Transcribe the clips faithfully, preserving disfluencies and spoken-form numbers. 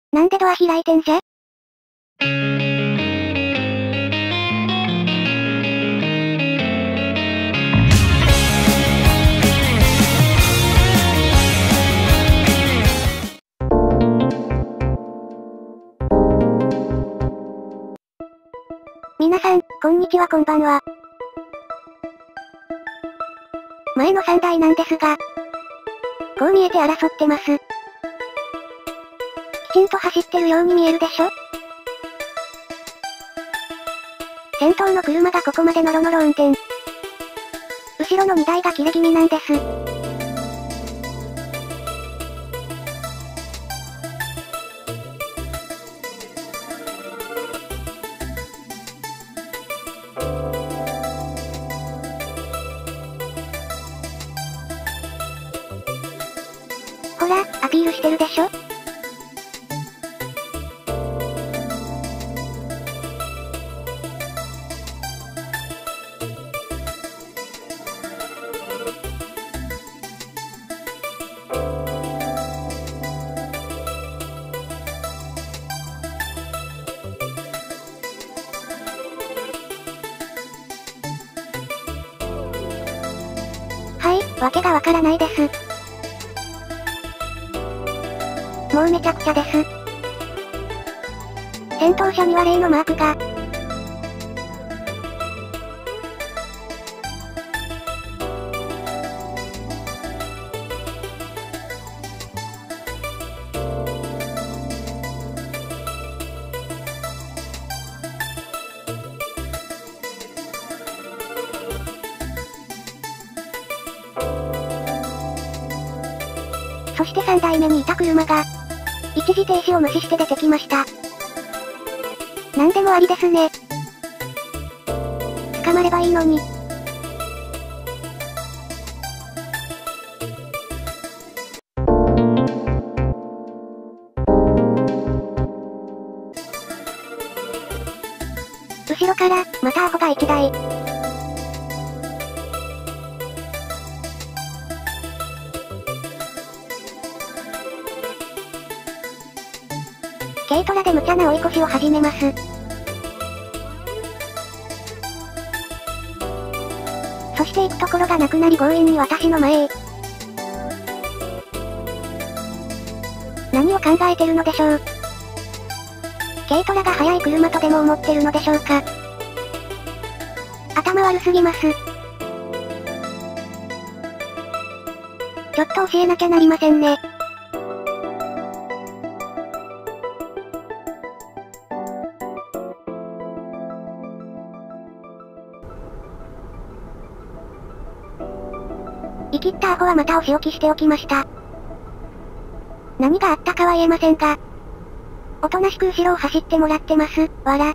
なんでドア開いてんじゃ？皆さん、こんにちはこんばんは。前のさんだいなんですが、こう見えて争ってます。きちんと走ってるように見えるでしょ？先頭の車がここまでノロノロ運転。後ろのにだいが切れ気味なんです。ほら、アピールしてるでしょ？はい、わけがわからないです。もうめちゃくちゃです。先頭車には例のマークが。そしてさんだいめにいた車が、一時停止を無視して出てきました。なんでもありですね。捕まればいいのに。後ろから、またアホがいちだい。軽トラで無茶な追い越しを始めます。そして行くところがなくなり強引に私の前へ。何を考えてるのでしょう。軽トラが速い車とでも思ってるのでしょうか。頭悪すぎます。ちょっと教えなきゃなりませんね。生きったアホはまたお仕置きしておきました。何があったかは言えませんが、おとなしく後ろを走ってもらってます、わら。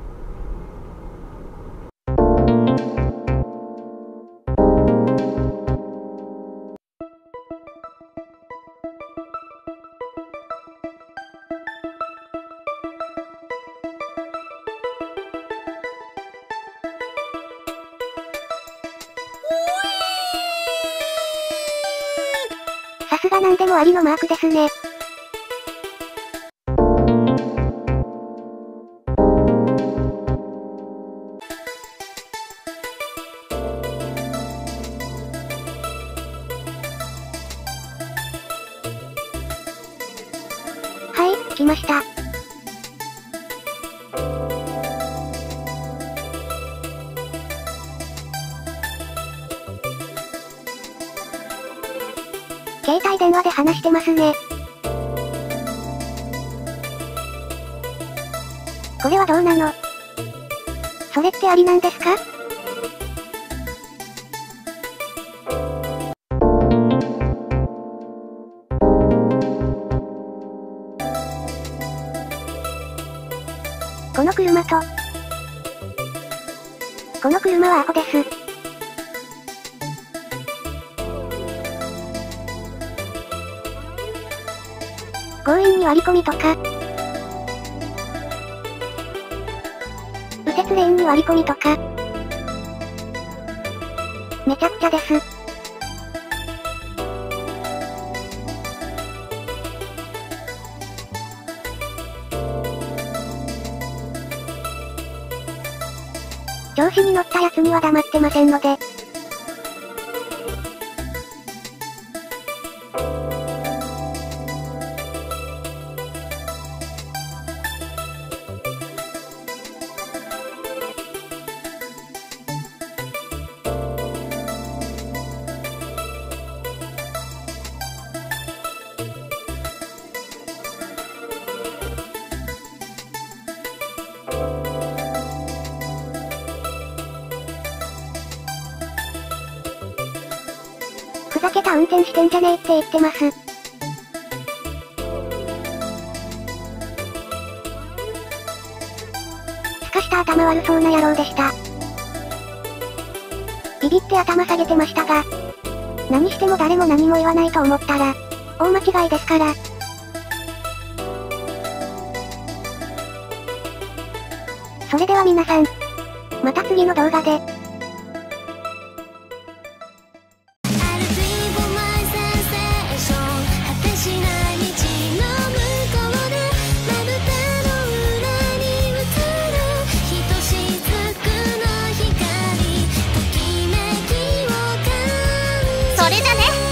さすがなんでもありのマークですね。はい、来ました。携帯電話で話してますね。これはどうなの？それってありなんですか？この車と、この車はアホです。強引に割り込みとか、右折レーンに割り込みとか、めちゃくちゃです。 調子に乗った奴には黙ってませんので。ふざけた運転してんじゃねえって言ってます。すかした頭悪そうな野郎でした。ビビって頭下げてましたが、何しても誰も何も言わないと思ったら、大間違いですから。それでは皆さん、また次の動画で。 それじゃね。